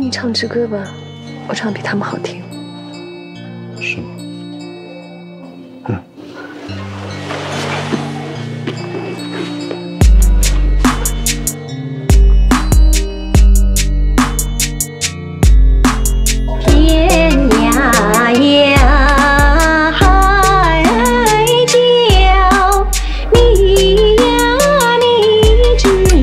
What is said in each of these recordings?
你唱支歌吧，我唱的比他们好听。 是吗？ 天涯呀，海角，你呀，你知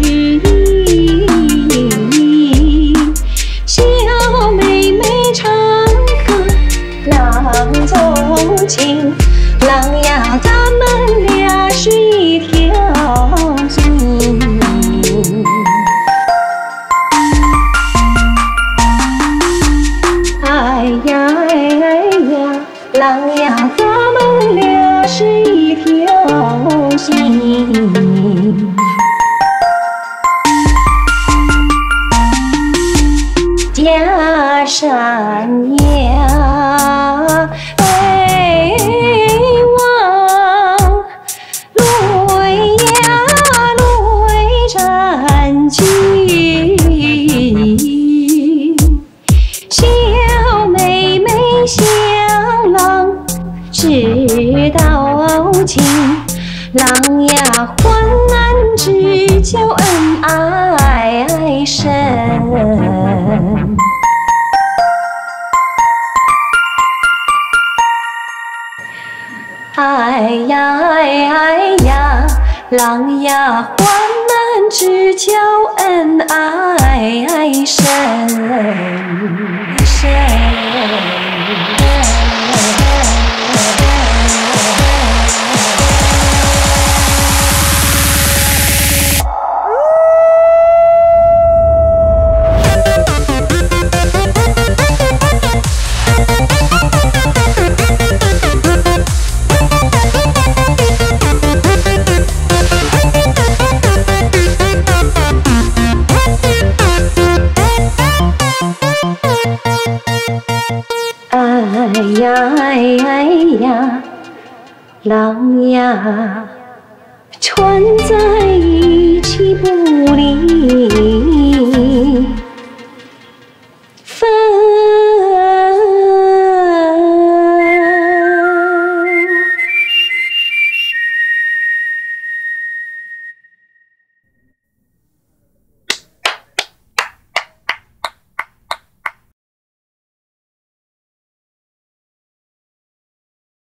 意。小妹妹唱歌，郎中情，郎呀，咱们俩是一条心。哎呀哎呀，郎呀，咱们俩是一条心。假山呀，北望，泪呀泪沾襟。小妹妹向郎知道情，郎呀患难知交恩爱深。哎呀哎呀，郎呀患难知交恩爱深深。哎呀哎呀，郎呀，串在一起不离。